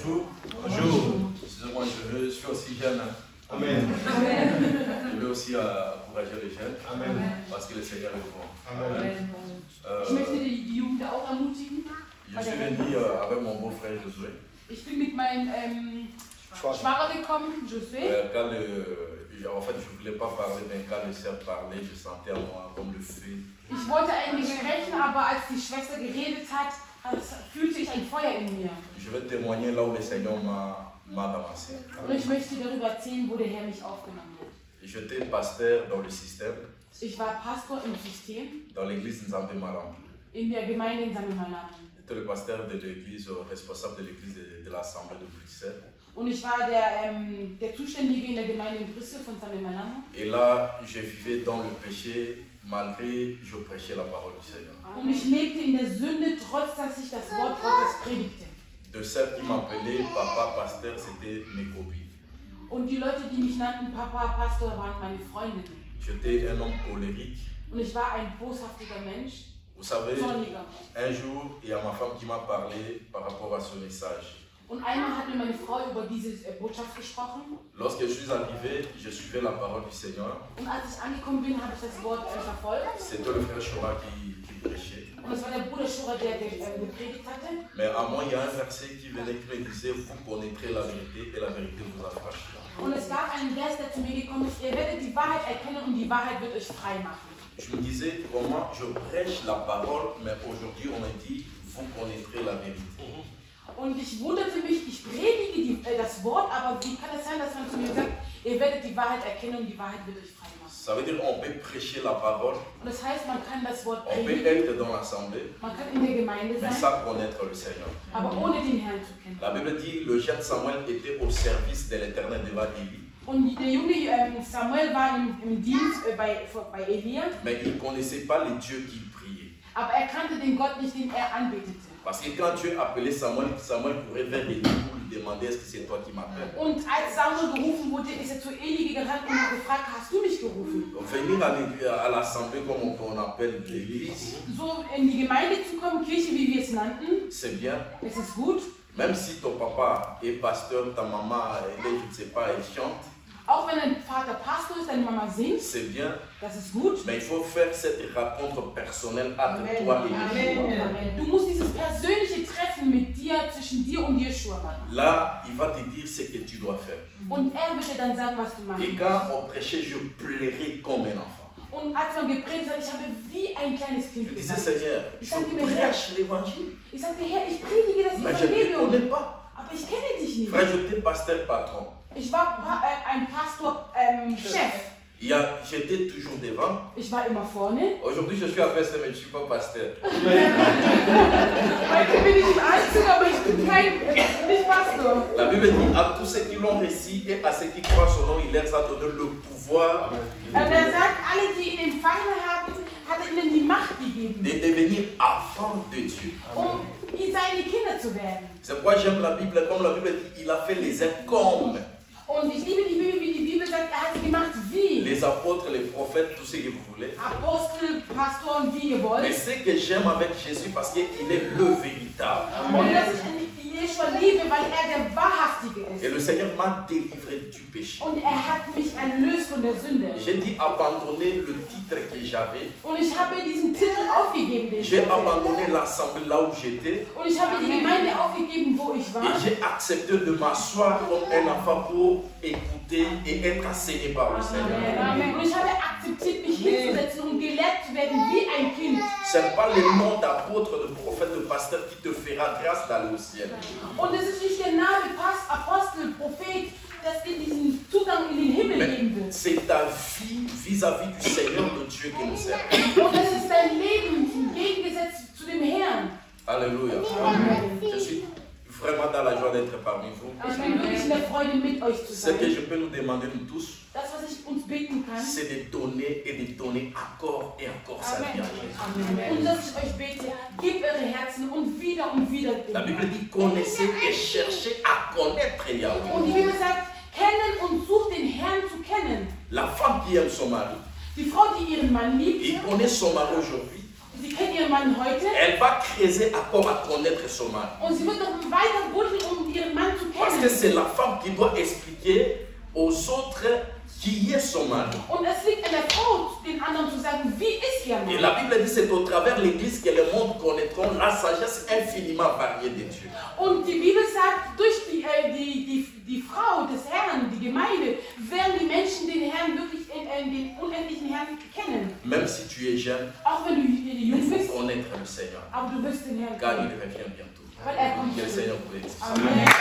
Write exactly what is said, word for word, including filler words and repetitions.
Bonjour. Bonjour. Excusez-moi, je suis aussi jeune. Amen. Je veux aussi encourager les jeunes. Amen. Parce que le Seigneur est bon. Amen. Euh, ich möchte die, die Jugend auch ermutigen. Je suis venu euh, avec mon beau-frère Josué. Ich bin mit meinem ähm, Schwager gekommen, Josué. Euh, quand le, en fait, je ne voulais pas parler, mais quand le sœur parlait, je sentais en moi comme le feu. Ich wollte eigentlich sprechen, aber als die Schwester geredet hat, fühlte ich ein Feuer in mir. Je vais témoigner là où le Seigneur m'a ramassé. Und ich möchte darüber erzählen, wo der Herr mich aufgenommen hat. J'étais pasteur dans le système. Ich war Pastor im System. Dans l'église Nzambe Malam. In der Gemeinde in Nzambe Malam. J'étais le pasteur de l'église, responsable de l'église de, de l'Assemblée de Bruxelles. Und ich war der, ähm, der Zuständige in der Gemeinde in Brüssel von Nzambe Malam. Et là, je vivais dans le péché malgré je prêchais la parole du Seigneur. Und ich lebte in der Sünde, trotz dass ich das Wort Gottes predigte. De celles qui m'appelaient Papa Pasteur, c'était mes copines. Und die Leute, die mich nannten Papa Pastor, waren meine Freundinnen. J'étais un homme colérique. Und ich war ein boshaftiger Mensch. Vous savez, un jour, il y a ma femme qui m'a parlé par rapport à ce message. Und einmal hat mir meine Frau über diese Botschaft gesprochen. Lorsque je suis arrivé, je suivais la parole du Seigneur. Und als ich angekommen bin, habe ich das Wort äh, verfolgt. C'était le frère Chora qui, qui prêchait. Und es war der Bruder Schora, der, der äh, gepredigt hatte. Mais à moi, il y a un verset qui venait qui me disait, vous connaîtrez la vérité et la vérité vous affranchira. Und es gab einen Vers, der zu mir gekommen ist, ihr werdet die Wahrheit erkennen und die Wahrheit wird euch frei machen. Je me disais, comment je prêche la parole, mais aujourd'hui on me dit, vous connaîtrez la vérité. Und ich wunderte mich, ich predige die, äh, das Wort, aber wie kann es sein, dass man zu mir sagt, ihr werdet die Wahrheit erkennen und die Wahrheit wird euch frei machen. Ça veut dire on peut prêcher la parole, und das heißt, man kann das Wort on peut predigen, être dans l'assemblée, man kann in der Gemeinde mais sein, sans connaître le Seigneur. aber ohne den Herrn zu kennen. La Bible dit, le jeune Samuel était au service de l'Éternel devant Élie. Und der junge ähm, Samuel war im, im Dienst äh, bei, bei Elia, mais il ne connaissait pas le Dieu qu'il priait. aber er kannte den Gott nicht, den er anbetete. Parce que quand Dieu appelait Samuel, Samuel courait vers Élie pour lui demander est-ce que c'est toi qui m'appelles. Und als Samuel gerufen wurde, ist er zu Eli gerannt und hat gefragt, hast du mich gerufen? Venir à l'assemblée comme on appelle l'église, so in die Gemeinde zu kommen, Kirche wie wir es nannten, c'est bien. es ist gut. Même si ton papa est pasteur, ta maman, elle est, je ne sais pas, elle chante. Auch wenn dein Vater Pastor ist, deine Mama singt, c'est bien. Das ist gut. Mais il faut faire cette rencontre personnelle entre Amen. Toi et Dieu. Du musst dieses persönliche Treffen mit dir, zwischen dir und Jeschua machen. Là, il va te dire ce que tu dois faire. Und er wird dir dann sagen, was du machen musst. Et quand on prêchait, je pleurais comme un enfant. Und als man gepredigt hat, ich habe wie ein kleines Kind gesagt. Je disais, Seigneur, ich prêche l'évangile. Ich sagte, Herr, ich predige das Evangelium. Aber ich kenne dich nicht. Frère, j'étais pasteur patron. Ich war äh, ein Pastor ähm, Chef. J'étais toujours devant. Ich war immer vorne. Aujourd'hui, je suis à pasteur, mais je ne suis pas pasteur. Heute bin ich im Anzug, aber ich bin kein nicht Pastor. La Bible dit à tous ceux qui l'ont reçu et à ceux qui croient son nom, il leur a donné le pouvoir. Und er sagt, alle, die ihn empfangen haben, hat er ihnen die Macht gegeben. De devenir enfants de Dieu. Um seine Kinder zu werden. C'est pourquoi j'aime la Bible, comme la Bible dit, il a fait les uns comme. Und ich liebe die Bibel, wie die Bibel sagt, er hat sie gemacht wie. Les apôtres, les prophètes, tout ce que vous voulez. Apostel, Pastoren, wie ihr wollt. Mais ce que j'aime avec Jésus, parce qu'il est le véritable. Und dass ich an Jeschua liebe, weil er der Wahrhaftige ist. Et le Seigneur m'a délivré du péché. Und er hat mich erlöst von der Sünde. J'ai dit abandonner le titre que j'avais. Und ich habe diesen Titel aufgegeben. J'ai abandonné l'assemblée là où j'étais. Und ich habe die Gemeinde aufgegeben, wo ich war. Et j'ai accepté de m'asseoir comme un enfant pour écouter et être enseigné par le Seigneur. Amen. Und ich habe akzeptiert, mich hinzusetzen und gelehrt zu werden wie ein Kind. Ce n'est pas le nom d'apôtre, de prophète, de pasteur qui te fera grâce d'aller au ciel. Und es ist nicht der Name Apostel, Prophet, das dir diesen Zugang in den Himmel geben wird. C'est ta vie vis-à-vis du Seigneur, de Dieu que nous servons. Und es ist dein Leben im Gegensatz zu dem Herrn. Alléluia. Amen. Je suis vraiment dans la joie d'être parmi vous. Ich bin wirklich in der Freude, mit euch zu Ce sein. que je peux nous demander nous tous, Das, was ich uns beten kann, c'est de donner et de donner encore et encore sa vie à Jésus. und dass ich euch bete, gebt eure Herzen und wieder und wieder. La Bible dit connaissez et cherchez à connaître Yahweh. Und die Bibel sagt, kennen und sucht den Herrn zu kennen. La femme qui aime son mari, Die Frau, die ihren Mann liebt, il connaît son mari aujourd'hui. Sie kennt ihren Mann heute. Elle va creuser encore à connaître son mari. Und sie wird noch weiter buddeln, um ihren Mann zu Parce que c'est la femme qui doit expliquer aux autres qui est son mari. Und es liegt an der Frau, den anderen zu sagen, wie ist ihr Mann. Et la Bible dit c'est au travers de l'Église que le monde connaîtront la sagesse infiniment variée de Dieu. Und die Bibel sagt, durch die, äh, die, die, die Frau des Herrn, die Gemeinde, werden die Menschen den Herrn wirklich, in, in den unendlichen Herrn kennen. Même si tu es jeune, Auch wenn du jung il bist, faut connaître le Seigneur. aber du wirst den Herrn Car kennen. il revient bientôt. Weil er kommt Que le zurück. Seigneur vous bénisse. Amen.